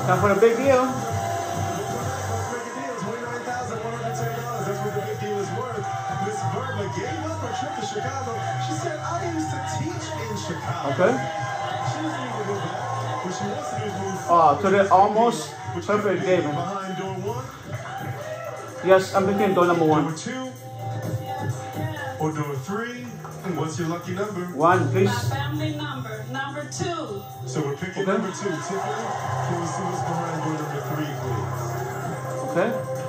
Time for the big deal. $29,110. That's what the big deal is worth. Miss Verma gave up her trip to Chicago. She said, I used to teach in Chicago. Okay. She doesn't need to go back. What she wants to do is move To the almost perfect game. behind door 1. Yes, I'm picking door number 1. Door 2 or door 3. And what's your lucky number? 1, please. My family number 2. So we're picking number 2. Tiffany, can we see what's behind door number 3, please? Okay.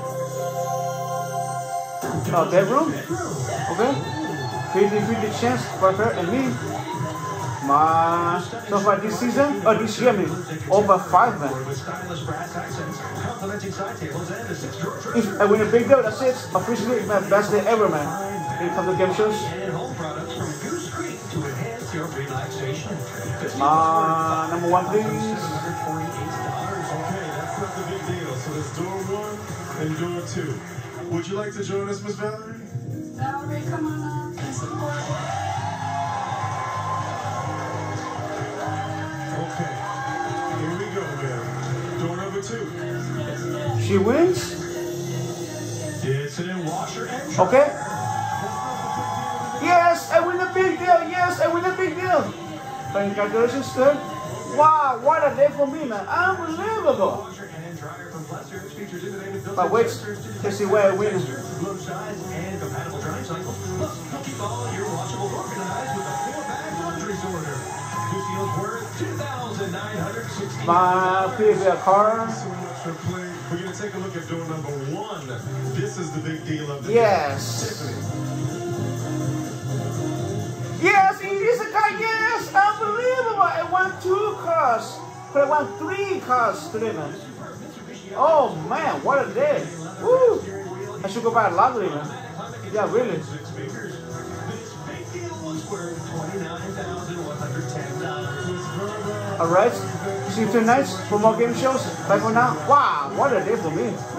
Bedroom. Okay. 50-50 chance for her and me. So far this season, or this year, over 5, man. If I win a big deal, that's it. Officially, my best day ever, man. When it comes to game shows. Number 1, please. Okay, that's not the big deal. So there's door 1 and door 2. Would you like to join us, Miss Valerie? Valerie, come on up and support. Okay, here we go, man. Door number 2. She wins. It's an washer and Okay. Yes, I win a big deal. Yes, I win a big deal. Congratulations, sir. Wow, what a day for me, man. Unbelievable. But wait to see where I win. My favorite car. We're going to take a look at door number 1. This is the big deal of the Yes. Yes, it is a car. Yes, unbelievable. I won 2 cars. But I won 3 cars today, man. Oh, man, what a day. Woo. I should go buy a lottery, man. Yeah, really. Alright, see you tonight for more game shows. Bye for now. Wow, what a day for me.